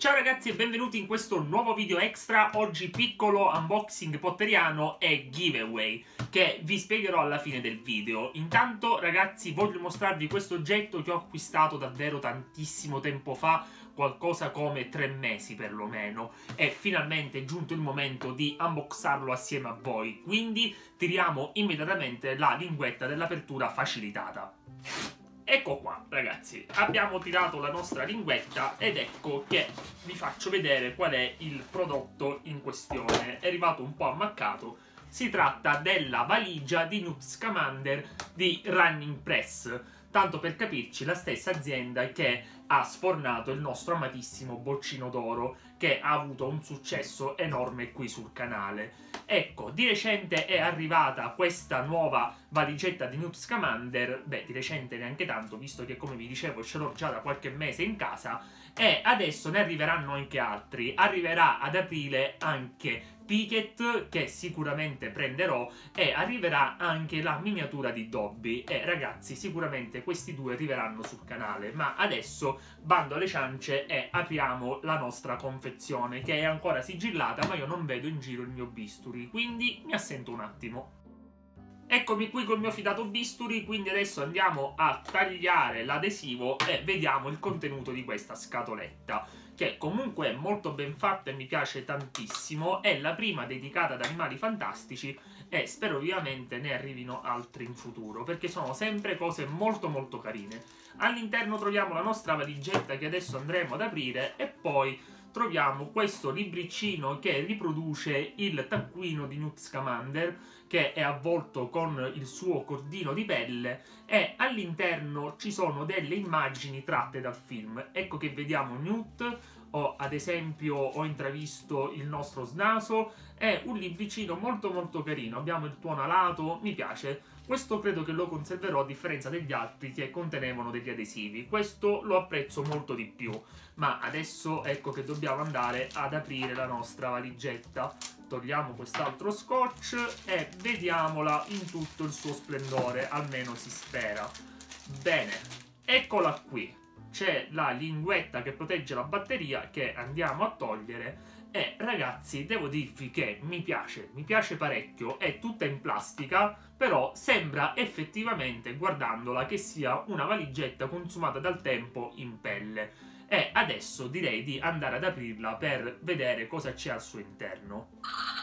Ciao ragazzi e benvenuti in questo nuovo video extra. Oggi piccolo unboxing potteriano e giveaway che vi spiegherò alla fine del video. Intanto ragazzi voglio mostrarvi questo oggetto che ho acquistato davvero tantissimo tempo fa, qualcosa come 3 mesi perlomeno, e finalmente è giunto il momento di unboxarlo assieme a voi, quindi tiriamo immediatamente la linguetta dell'apertura facilitata. Ecco qua ragazzi, abbiamo tirato la nostra linguetta ed ecco che vi faccio vedere qual è il prodotto in questione. È arrivato un po' ammaccato, si tratta della valigia di Newt Scamander di Running Press. Tanto per capirci, la stessa azienda che ha sfornato il nostro amatissimo boccino d'oro, che ha avuto un successo enorme qui sul canale. Ecco, di recente è arrivata questa nuova valigetta di Newt Scamander, beh, di recente neanche tanto, visto che come vi dicevo ce l'ho già da qualche mese in casa, e adesso ne arriveranno anche altri. Arriverà ad aprile anche Picket, che sicuramente prenderò, e arriverà anche la miniatura di Dobby, e ragazzi sicuramente questi due arriveranno sul canale. Ma adesso bando alle ciance e apriamo la nostra confezione, che è ancora sigillata ma io non vedo in giro il mio bisturi, quindi mi assento un attimo. Eccomi qui col mio fidato bisturi, quindi adesso andiamo a tagliare l'adesivo e vediamo il contenuto di questa scatoletta, che comunque è molto ben fatta e mi piace tantissimo. È la prima dedicata ad animali fantastici e spero vivamente ne arrivino altri in futuro, perché sono sempre cose molto carine. All'interno troviamo la nostra valigetta che adesso andremo ad aprire e poi troviamo questo libricino che riproduce il taccuino di Newt Scamander, che è avvolto con il suo cordino di pelle, e all'interno ci sono delle immagini tratte dal film. Ecco che vediamo Newt, o ad esempio ho intravisto il nostro Snaso. È un libricino molto carino, abbiamo il tuono alato, mi piace. Questo credo che lo conserverò a differenza degli altri che contenevano degli adesivi. Questo lo apprezzo molto di più. Ma adesso ecco che dobbiamo andare ad aprire la nostra valigetta. Togliamo quest'altro scotch e vediamola in tutto il suo splendore, almeno si spera. Bene, eccola qui. C'è la linguetta che protegge la batteria che andiamo a togliere. E ragazzi, devo dirvi che mi piace parecchio. È tutta in plastica, però sembra effettivamente, guardandola, che sia una valigetta consumata dal tempo in pelle. E adesso direi di andare ad aprirla per vedere cosa c'è al suo interno.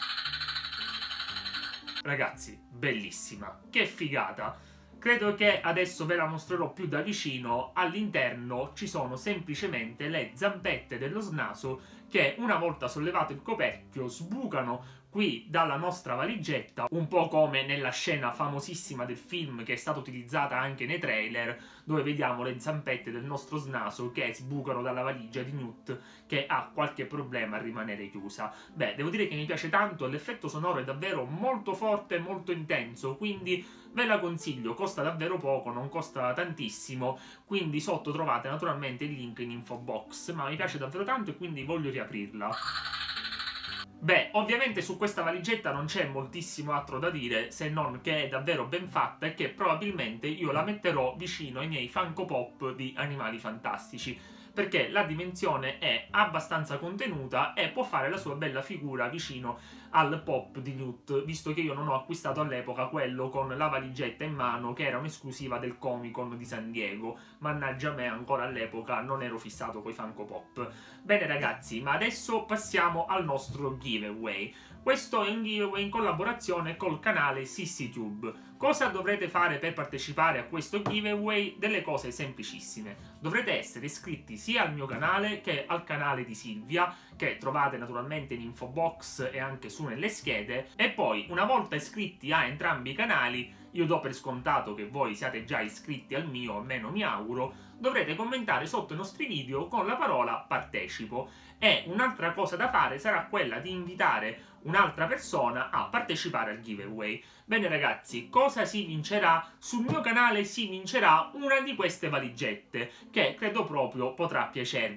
Ragazzi, bellissima, che figata! Credo che adesso ve la mostrerò più da vicino. All'interno ci sono semplicemente le zampette dello Snaso che, una volta sollevato il coperchio, sbucano qui dalla nostra valigetta, un po' come nella scena famosissima del film che è stata utilizzata anche nei trailer, dove vediamo le zampette del nostro Snaso che sbucano dalla valigia di Newt, che ha qualche problema a rimanere chiusa. Beh, devo dire che mi piace tanto, l'effetto sonoro è davvero molto forte e molto intenso, quindi ve la consiglio. Costa davvero poco, non costa tantissimo, quindi sotto trovate naturalmente il link in info box, ma mi piace davvero tanto e quindi voglio riaprirla. Beh, ovviamente su questa valigetta non c'è moltissimo altro da dire, se non che è davvero ben fatta e che probabilmente io la metterò vicino ai miei Funko Pop di animali fantastici, perché la dimensione è abbastanza contenuta e può fare la sua bella figura vicino al pop di Newt, visto che io non ho acquistato all'epoca quello con la valigetta in mano, che era un'esclusiva del Comic Con di San Diego. Mannaggia me, ancora all'epoca non ero fissato coi Funko Pop. Bene ragazzi, ma adesso passiamo al nostro giveaway. Questo è un giveaway in collaborazione col canale SissyTube. Cosa dovrete fare per partecipare a questo giveaway? Delle cose semplicissime. Dovrete essere iscritti sia al mio canale che al canale di Silvia, che trovate naturalmente in info box e anche su nelle schede, e poi una volta iscritti a entrambi i canali, io do per scontato che voi siate già iscritti al mio, almeno mi auguro, dovrete commentare sotto i nostri video con la parola partecipo. E un'altra cosa da fare sarà quella di invitare un'altra persona a partecipare al giveaway. Bene ragazzi, cosa si vincerà? Sul mio canale si vincerà una di queste valigette, che credo proprio potrà piacervi.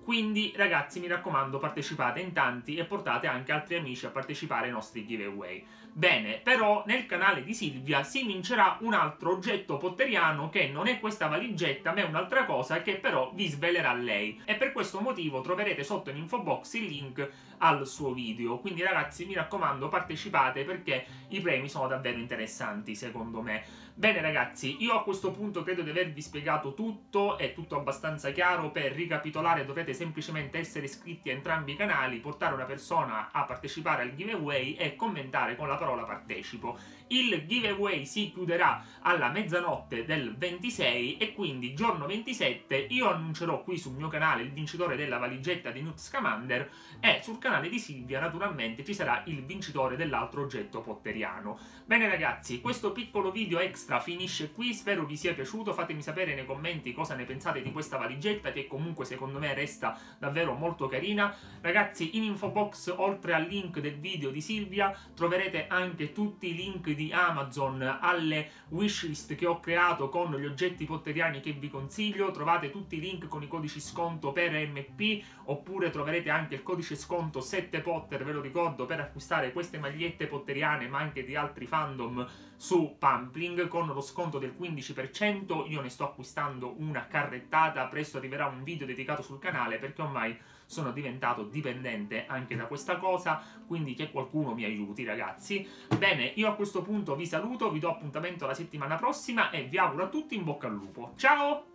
Quindi ragazzi, mi raccomando, partecipate in tanti e portate anche altri amici a partecipare ai nostri giveaway. Bene, però nel canale di Silvia si vincerà un altro oggetto potteriano che non è questa valigetta ma è un'altra cosa che però vi svelerà lei, e per questo motivo troverete sotto in info box il link al suo video. Quindi ragazzi, mi raccomando, partecipate perché i premi sono davvero interessanti secondo me. Bene ragazzi, io a questo punto credo di avervi spiegato tutto, è tutto abbastanza chiaro. Per ricapitolare dovrete semplicemente essere iscritti a entrambi i canali, portare una persona a partecipare al giveaway e commentare con la parola partecipo. Il giveaway si chiuderà alla mezzanotte del 26 e quindi giorno 27 io annuncerò qui sul mio canale il vincitore della valigetta di Newt Scamander e sul canale di Silvia naturalmente ci sarà il vincitore dell'altro oggetto potteriano. Bene ragazzi, questo piccolo video extra finisce qui, spero vi sia piaciuto, fatemi sapere nei commenti cosa ne pensate di questa valigetta che comunque secondo me resta davvero molto carina. Ragazzi, in info box oltre al link del video di Silvia troverete anche tutti i link di Amazon alle wishlist che ho creato con gli oggetti potteriani che vi consiglio, trovate tutti i link con i codici sconto per MP, oppure troverete anche il codice sconto 7Potter, ve lo ricordo, per acquistare queste magliette potteriane ma anche di altri fandom su Pumpling con lo sconto del 15%. Io ne sto acquistando una carrettata, presto arriverà un video dedicato sul canale perché ormai sono diventato dipendente anche da questa cosa, quindi che qualcuno mi aiuti ragazzi. Bene, io a questo punto vi saluto, vi do appuntamento la settimana prossima e vi auguro a tutti in bocca al lupo. Ciao!